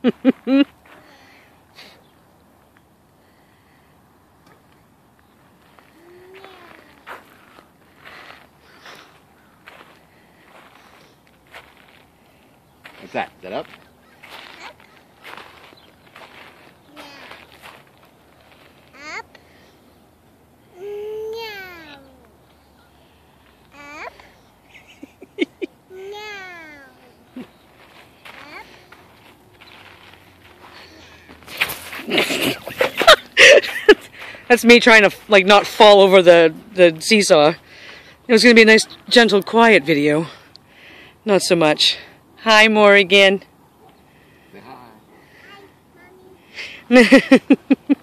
What's that? Is that up? Up. No. Up. No. Up. That's me trying to like not fall over the seesaw. It was going to be a nice, gentle, quiet video. Not so much. Hi, Morrigan. Say hi. Hi, Mommy.